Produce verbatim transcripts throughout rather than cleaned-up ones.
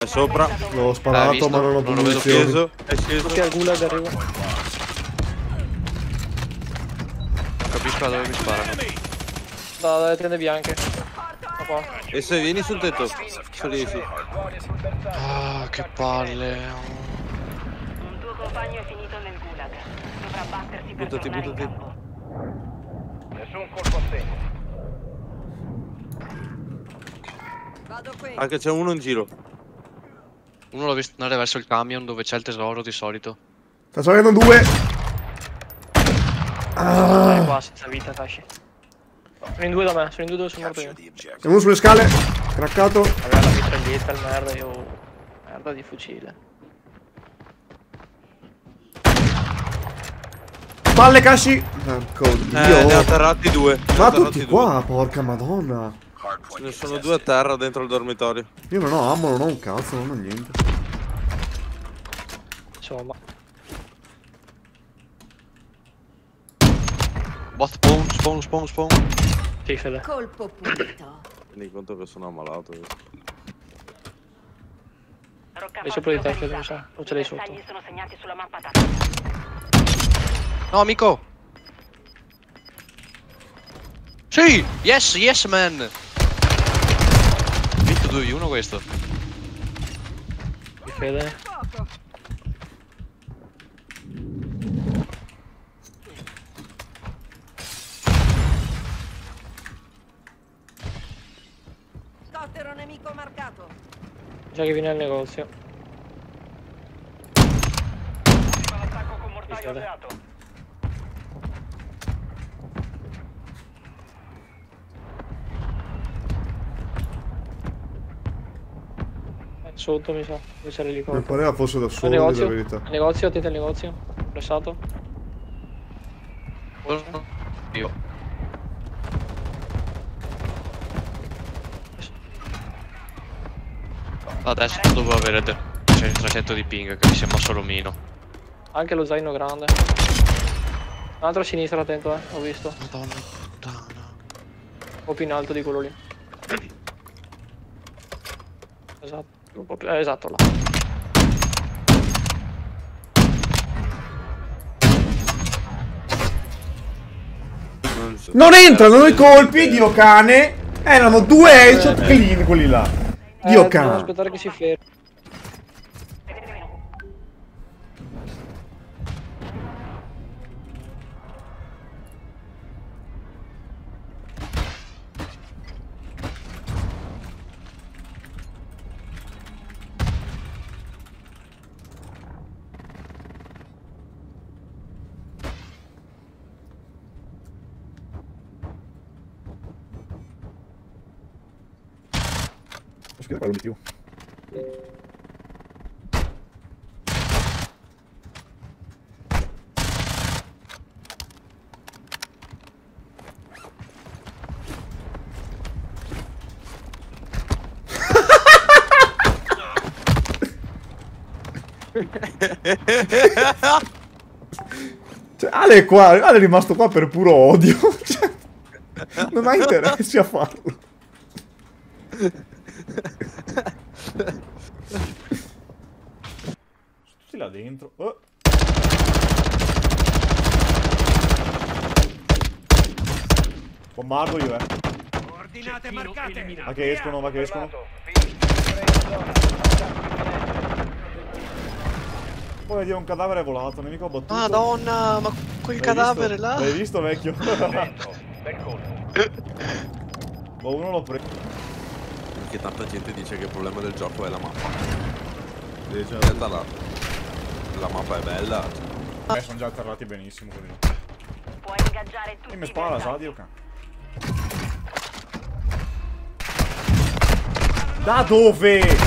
È sopra. L'ho sparato, visto, ma non ho È munizioni. sceso. È sceso. Tutti al gulag arrivo. Non capisco da dove mi sparano. Da, dalle tende bianche. Da qua. E se vieni sul tetto, se riesci. Ah, che palle. Un tuo compagno è finito nel gulag. Dovrà battersi per Buttati, tornare in buttati. campo. Nessun colpo a segno. Vado qui. Anche c'è uno in giro. Uno l'ho visto andare verso il camion dove c'è il tesoro di solito. Sta salendo due. Dai Ah. qua senza vita, Tashi. Sono in due da me, sono in due dove sono morto io. C'è uno sulle scale. Craccato. Aveva la mitraglietta, il merda, io... Merda di fucile. Spalle, Kashi. Porco Eh, ne ho dio. atterrati due. Ne ho Ma atterrati tutti due. qua, porca madonna. Ce ne sono due a terra dentro il dormitorio. Io non ho ammo, non ho un cazzo, non ho niente. Insomma. Bot spawn, spawn, spawn, spawn. Sì, fede. Colpo pulito. Tieni conto che sono ammalato. io. È sopra di te, Fede, mi sa. O ce l'hai sotto? Bersagli sono segnati sulla mappa tattica. No, amico! Sì! Yes, yes, man! Vinto due uno questo. Di Fede. Scottero nemico marcato. Già che viene al negozio. Attacco con mortaio Fede. alleato. È sotto, mi sa. Dove c'è Mi l'elicottero. pareva fosse da Al solo, la negozio? verità. Al negozio, attenti al negozio. Pressato. Io. Adesso dovevo avere trecento di ping che mi sembra solo mino. Anche lo zaino grande. Un altro a sinistra, attento, eh. Ho visto. Madonna puttana. Un po' più in alto di quello lì. Esatto. Un po' più... Eh, esatto, là. Non so. Non entrano i colpi, Dio cane. Erano due headshot clean quelli là. Eh, Dio dobbiamo cane. aspettare che si fermi. Scusa, parlo di più. Cioè, Ale è qua, Ale è rimasto qua per puro odio. Cioè, non ha interessi a farlo. Tutti là dentro. Oh. Bombardo io, eh. Coordinate marcate. Va che escono, va che escono. Poi vedi un cadavere volato, nemico battuto. Madonna, ma quel L'hai cadavere visto? là. L'hai visto, vecchio? Bel colpo. Boh, uno l'ho preso. Perché tanta gente dice che il problema del gioco è la mappa. Dice, In realtà la, la mappa è bella. eh, sono già atterrati benissimo quelli là. Puoi ingaggiare tutti E mi i spara, bersagli. sa, Dio cane. Da dove?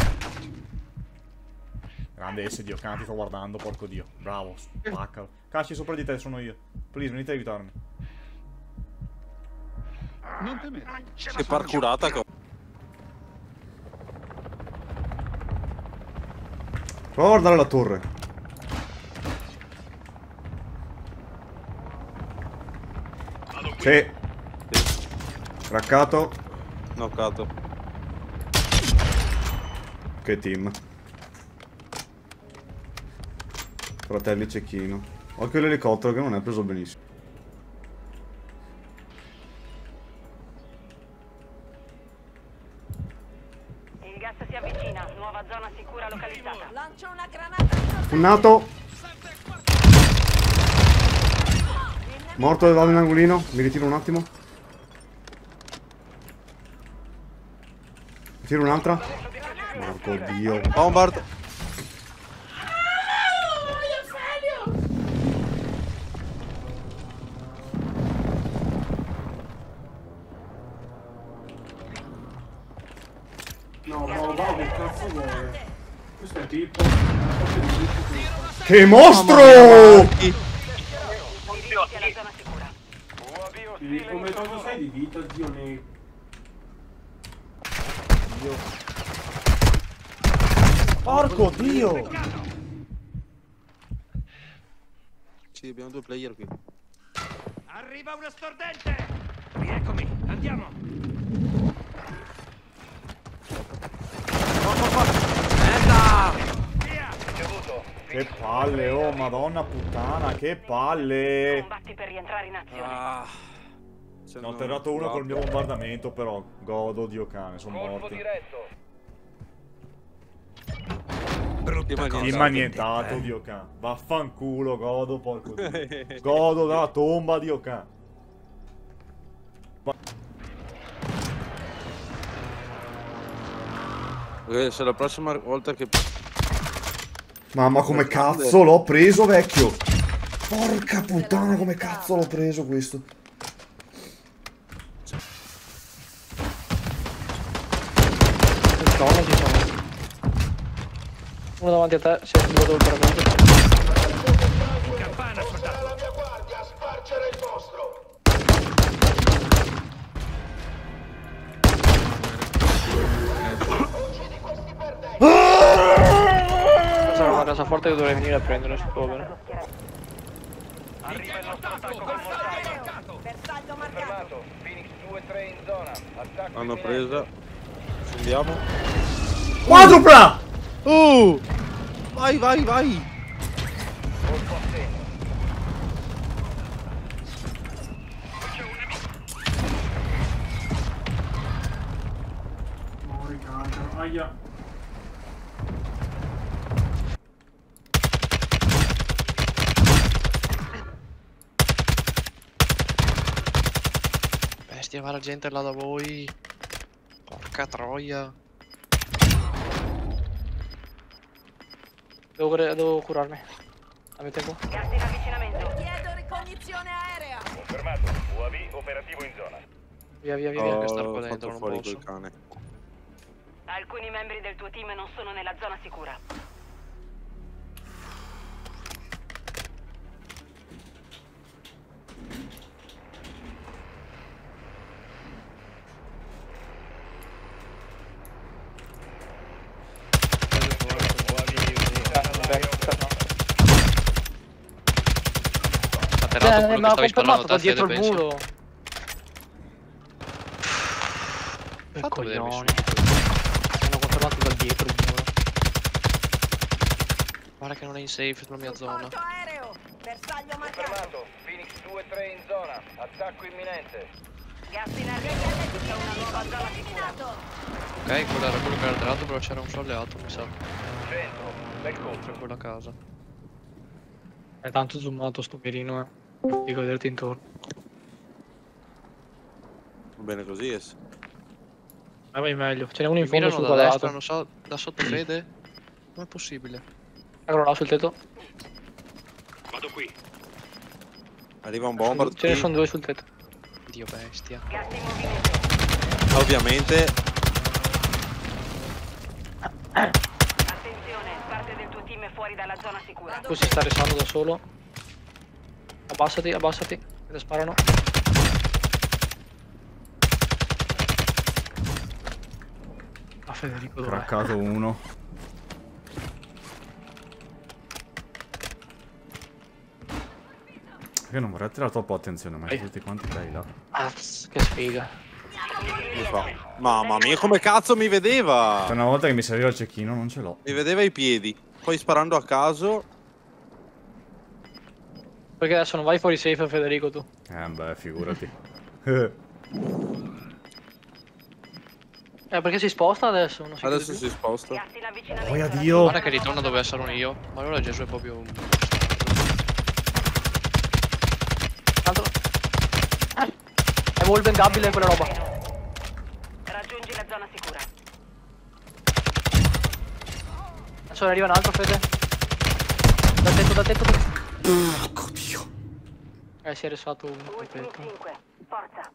Grande S, Dio cane, ti sto guardando, porco Dio. Bravo, spaccalo. Casci, sopra di te sono io. Please, venite a aiutarmi. Non temere. Che parkurata che ho. Prova a guardare la torre. Sì. Craccato. Knoccato. Che team. Fratelli cecchino. Occhio l'elicottero che non è preso benissimo. Il gas si avvicina, nuova zona sicura localizzata. Lancio una granata. Funnato. Morto, vado in angolino. Mi ritiro un attimo. Mi tiro un'altra. Porco dio. Bombard. No, no, no, che cazzo vuole? Questo è tipo... Che mostro! Dirigiti alla zona sicura. U A V ostile Come in cosa zona. sei di vita, Dio ne... Dio. Porco Dio! Sì, abbiamo due player qui. Arriva una stordente! Rieccomi, andiamo! Via! Ricevuto. Che palle, oh madonna puttana, che palle! Combatti per rientrare in azione. Ah. Se Ne ho non- terrato uno no. col mio bombardamento, però godo, Dio cane, sono Colpo morti. diretto. Brutta cosa. Immanientato, Dio cane. Vaffanculo, godo, porco Dio. Godo dalla tomba, Dio cane. Ok, se la prossima volta che... Mamma come cazzo l'ho preso, vecchio! Porca puttana, come cazzo l'ho preso questo? Il trono ci sono. Uno davanti a te, si è attivato il paramento. In campana, soldato. Questa è una casa forte che dovrei venire a prendere, si può bene. Arriva il nostro attacco con mortaio. Bersaglio marcato. Fermato. Phoenix due tre in zona. Attacco Hanno imminente. presa. Scendiamo. Quadrupla! Uh! Vai, vai, vai! Colpo a segno. Aia. Bestia, va la gente là da voi. Porca troia. Devo, cure- devo curarmi. Avete tempo? Gas in avvicinamento. Chiedo ricognizione aerea. Confermato. U A V operativo in zona. Via, via, via, via. che star Ho qua dentro, fatto non fuori posso. col cane. Alcuni membri del tuo team non sono nella zona sicura. Atterrato Eh, quello ma che ha stavi spallando confermato da te, Fede, dietro il pensi? muro. Che Fatto vedermi coglioni. subito. Hanno confermato da dietro il muro. Guarda che non è in safe sulla mia zona. Supporto aereo. Bersaglio marcato. Confermato. Phoenix due tre in zona. Attacco imminente. Gas in arrivo. C'è una nuova zona sicura. Ok, quello era quello che era atterrato, però c'era un suo alleato, mi sa. Centro. Bel colpo. Oltre quella casa. È tanto zoomato sto mirino, eh. Dico vederti intorno. Va bene così, es. Ma vai meglio. Ce n'è uno in Mi fondo mirano sul da destra, quadrato. non so, da sotto Fede. Com'è possibile? Eccolo là sul tetto. Vado qui. Arriva un bombard Ce ne qui. sono due sul tetto. Dio bestia. Gas in movimento. Ovviamente. Attenzione, parte del tuo team è fuori dalla zona sicura. Tu si sta restando da solo. Abbassati, abbassati. Te sparano. Ah, Federico dov'è? Craccato uno. Io non vorrei attirare troppo attenzione, ma Ehi. tutti quanti dai là. Ah, che sfiga. Mi fa. Mamma mia, come cazzo mi vedeva? Per una volta che mi serviva il cecchino, non ce l'ho. Mi vedeva i piedi. Poi sparando a caso. Perché adesso non vai fuori safe, Federico, tu. Eh, beh, figurati. Eh, perché si sposta adesso? Non si Adesso chiude si sposta. Gas in avvicinamento. Poi addio. Guarda che ritorna dove sono io. Ma allora Gesù è proprio un... più. Altro. Eh. È volvengabile quella roba. Raggiungi la zona sicura. Adesso ne arriva un altro, Fede. Dal tetto, dal tetto. dal- Porco Dio. Eh, si è resato uno. Ultimi Perfetto. cinque. Forza.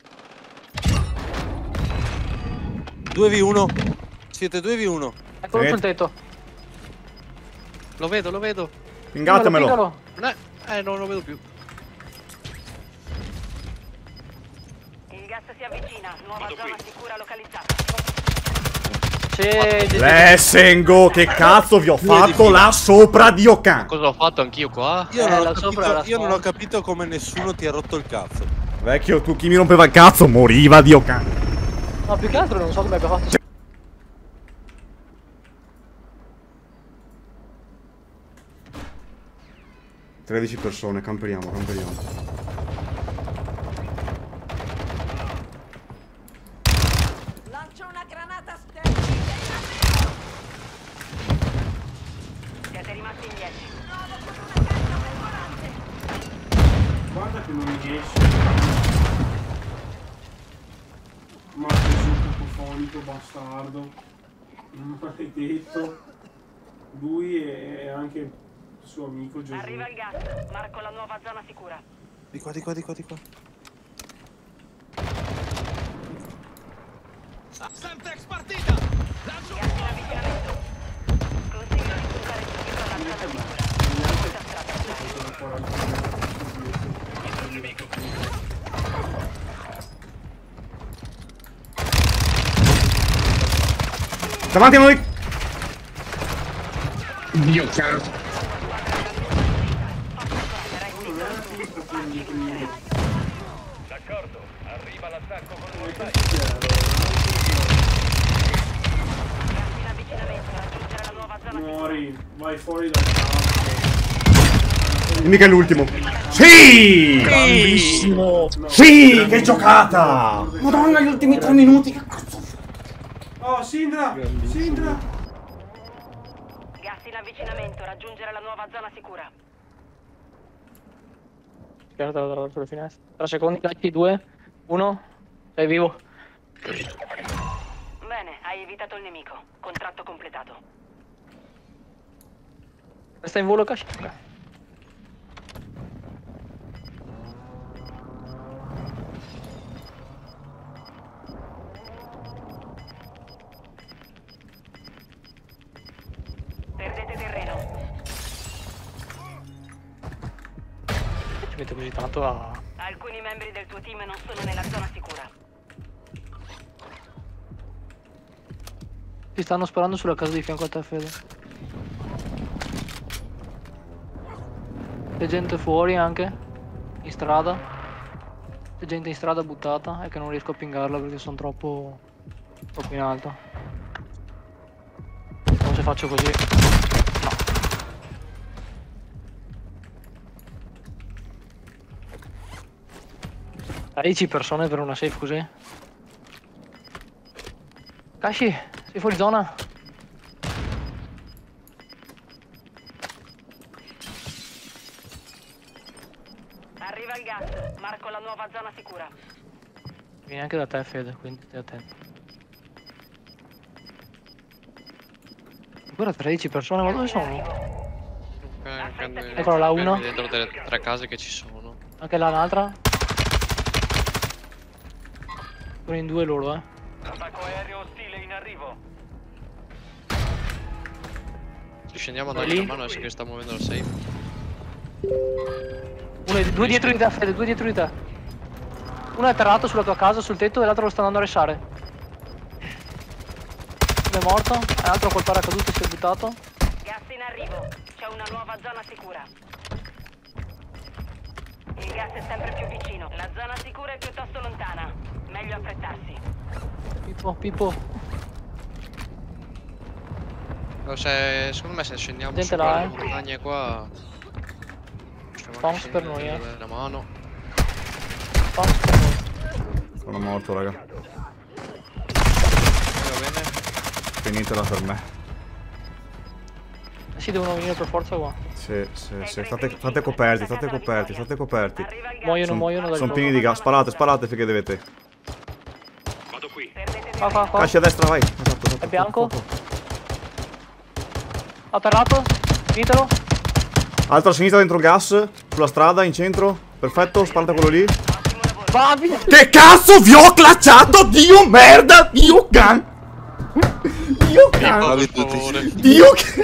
due vu uno. Siete due vu uno. Eccolo Sì. sul tetto. Lo vedo, lo vedo. Pingatemelo. Pingalo, Non è... Eh, non lo vedo più. Il gas si avvicina. Nuova zona sicura localizzata. pingalo. Sì, Lessengo, che cazzo vi ho fatto là sopra, Dio can. Cosa ho fatto anch'io qua? Io, Eh, non ho, là sopra capito, era io non ho spawn. capito come nessuno ti ha rotto il cazzo. Vecchio, tu chi mi rompeva il cazzo moriva, Dio can. No, più che altro non so come abbia fatto. tredici persone, camperiamo, camperiamo. Lancio una granata sterilizzata. Siete rimasti in dieci. Nuovo con una carica perforante. Guarda che non mi riesce. Ma che sono cacofonico, bastardo. Non maledetto. Lui e anche il suo amico Gesù. Arriva il gas. Marco la nuova zona sicura. Di qua, di qua, di qua, di qua. Gas in avvicinamento. Consiglio di puntare subito alla zona sicura. Molta strada. Davanti a noi. D'accordo, arriva l'attacco con un Gas in avvicinamento. Raggiungere la nuova zona sicura. Muori, vai fuori dal campo. E mica è l'ultimo. Sì! Bravissimo! Sì, che giocata! Madonna, gli ultimi tre minuti, che cazzo. Oh, Sindra! Sindra! Gas in avvicinamento. Raggiungere la nuova zona sicura. Guarda da sulle finestre. tre secondi, cacchi, due, uno. Sei vivo. Bene, hai evitato il nemico. Contratto completato. Resta in volo, Kashi. Perdete terreno. Ci mette così tanto a... Alcuni membri del tuo team non sono nella zona sicura. Ti stanno sparando sulla casa di fianco a te, Fede. C'è gente fuori anche. In strada. C'è gente in strada buttata e che non riesco a pingarla perché sono troppo... troppo in alto. Non se faccio così. No. tredici persone per una safe così. Kashi, sei fuori zona? Arriva il gas. Marco la nuova zona sicura. Vieni anche da te, Fede, quindi stai attento. Ancora tredici persone, ma dove sono? Eccola là, uno. Dentro delle tre case che ci sono. Anche là un'altra. Sono in due loro, eh. attacco aereo ostile in arrivo. Ci scendiamo a Vai dargli lì. una mano adesso che sta muovendo la safe. Uno, due dietro di te, Fede, due dietro di te. Uno è atterrato sulla tua casa, sul tetto, e l'altro lo sta andando a resare. Uno è morto, e l'altro col paracadute si è buttato. Gas in arrivo. C'è una nuova zona sicura. Il gas è sempre più vicino. La zona sicura è piuttosto lontana. Meglio affrettarsi. Pippo, Pippo. No, se, secondo me se scendiamo Gente su là, le eh. montagne qua... Stonks per noi, eh. La mano. Stonks per noi. Sono morto, raga. Va bene. Finitela per me. Eh sì, devono venire per forza qua. Sì, sì, sì. State, state coperti, state coperti, state coperti. Arriva il gas. Muoiono, Sono muoiono dal son gioco. pieni di gas. Sparate, sparate finché dovete. Vado qui. Perdete Qua, qua, qua. Casci a destra, vai. Esatto, esatto. È bianco? fuoco, fuoco. Atterrato. Finitelo. Altro a sinistra dentro il gas. Sulla strada, in centro. Perfetto, sparate quello lì. ottimo lavoro. Va, via. Che cazzo vi ho clacciato? Dio merda! Dio can! Dio can! Bravi Per tutti. favore. Dio can!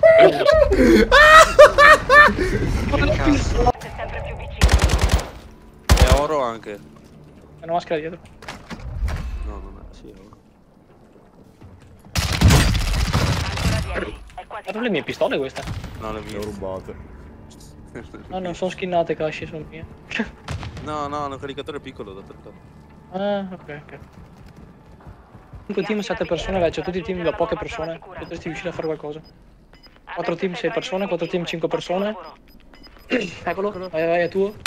Che cazzo. Siete sempre più vicini. È oro anche. È una maschera dietro. No, non è. Sì, è oro. Ancora dieci. È quasi Erano le mie pistole queste. No, le Le ho mie. rubate. No, non sono skinnate, Casci, sono mie. No, no, hanno un caricatore piccolo da trattare. Ah, ok, ok. cinque team, sette persone, beh, c'è tutti i team da poche persone. Potresti riuscire a fare qualcosa. quattro team, sei persone, quattro team, cinque persone. Eccolo, vai, vai, è tuo.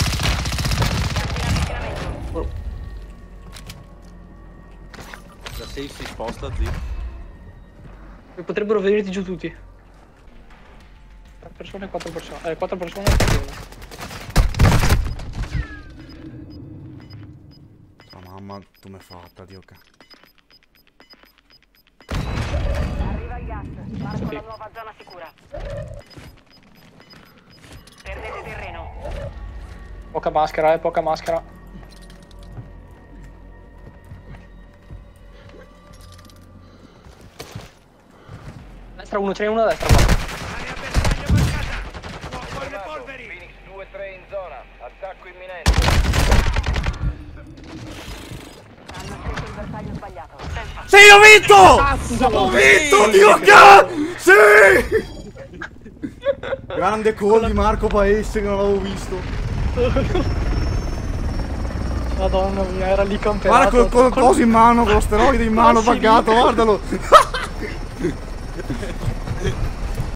La safe si sposta, zio. Potrebbero venirti giù tutti. tre persone, quattro persone. Eh, quattro persone e uno. Oh, mamma, tu mi hai fatta, Dio can. Arriva il gas. Marco la nuova zona sicura. Perdete terreno. Poca maschera, eh, poca maschera. Destra uno, ce n'è uno a destra qua. Phoenix due tre in zona. Attacco imminente. Hanno scelto il bersaglio sbagliato. Ben fatto. Sì, ho vinto! Ho vinto, Dio can! Sì! Grande call di Marco Paese che non l'avevo visto. Madonna mia, era lì camperato. Guarda col, col coso in mano, con lo steroide in mano, Ah, sì, buggato, guardalo.